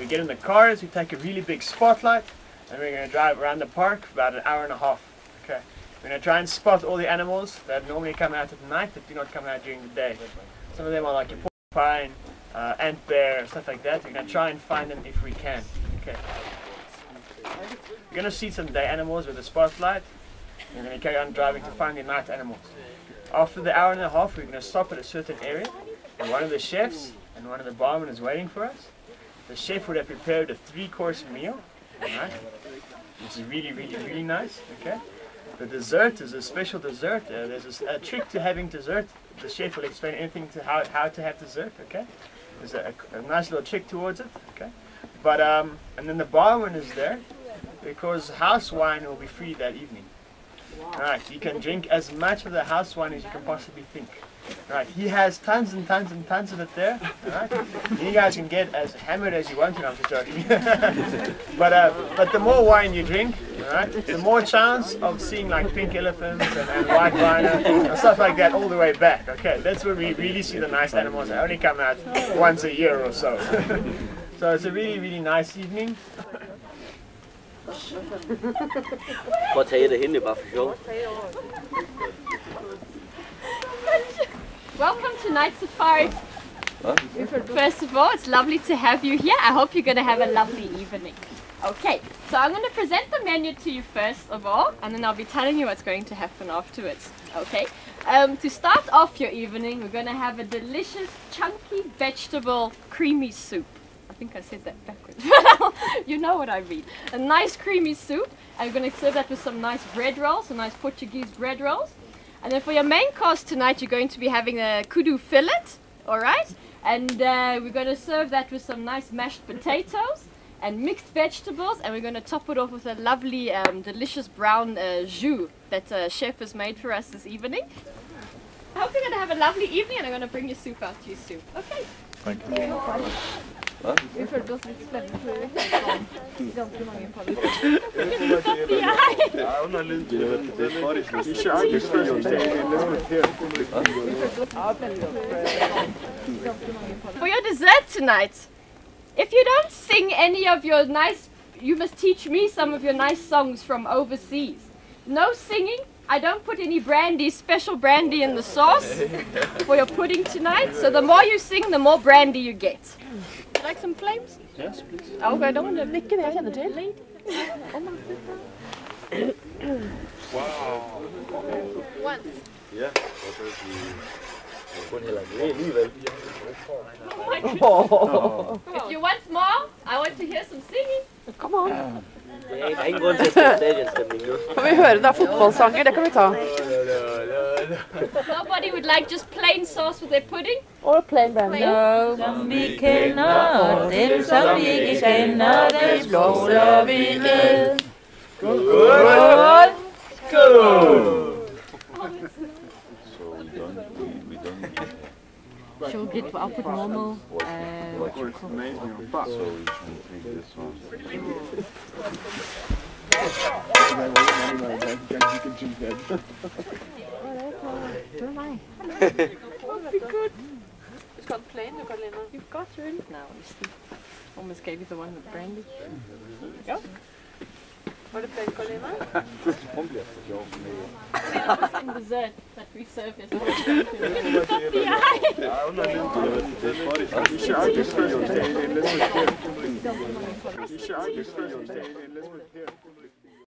we get in the cars, we take a really big spotlight, and we're going to drive around the park for about an hour and a half. Okay. We're going to try and spot all the animals that normally come out at night that do not come out during the day. Some of them are like your porcupine, ant bear, stuff like that. We're going to try and find them if we can. Okay. We're going to see some day animals with a spotlight, and we're going to carry on driving to find the night animals. After the hour and a half, we're going to stop at a certain area, and one of the chefs and one of the barmen is waiting for us. The chef would have prepared a 3-course meal, right? Which is really nice. Okay. The dessert is a special dessert. There's a trick to having dessert. The chef will explain anything to how to have dessert. Okay. There's a nice little trick towards it. Okay. But and then the barman is there because house wine will be free that evening. Right. You can drink as much of the house wine as you can possibly think. Right, he has tons and tons and tons of it there. Right? You guys can get as hammered as you want to, I'm just joking. but the more wine you drink, right, the more chance of seeing like pink elephants and white rhino and stuff like that all the way back. Okay, that's where we really see the nice animals. They only come out once a year or so. So it's a really nice evening. Prøv at tage et af hende bare for sjov. Welcome to Night Safari. First of all, it's lovely to have you here. I hope you're going to have a lovely evening. Okay, so I'm going to present the menu to you first of all, and then I'll be telling you what's going to happen afterwards. Okay, to start off your evening, we're going to have a delicious, chunky vegetable creamy soup. I think I said that backwards, but you know what I mean. A nice creamy soup, and we're going to serve that with some nice bread rolls, some nice Portuguese bread rolls. And then for your main course tonight, you're going to be having a kudu fillet, alright? And we're going to serve that with some nice mashed potatoes and mixed vegetables, and we're going to top it off with a lovely, delicious brown jus that chef has made for us this evening. I hope you're going to have a lovely evening, and I'm going to bring your soup out to you soon. Okay? Thank you. Vi følte oss litt slemme, for vi fikk ganske mange paller. For your dessert tonight, if you don't sing any of your nice, you must teach me some of your nice songs from overseas. No singing. I don't put any brandy, special brandy in the sauce for your pudding tonight. So the more you sing, the more brandy you get. Like some flames? Yes, please. Okay, I don't want to Ikke det jeg kjenner til. Wow. once. Ja, kun heller ikke alligevel. If you want more, I want to hear some singing. Come on. Der er ingen grund til at stille stadionstemning nu. Får vi høre det er fotballsanger, det kan vi ta. Nobody would like just plain sauce with their pudding? Or plain brandy. Som vi kender, dem som vi ikke kender, dem slår vi ned. Skål! Skål! She'll get, I'll put normal. It's got plain, You've got your in now. Almost gave you the one with brandy. Go. Var det plain, Carlina? Some dessert that we serve is Stop the eye.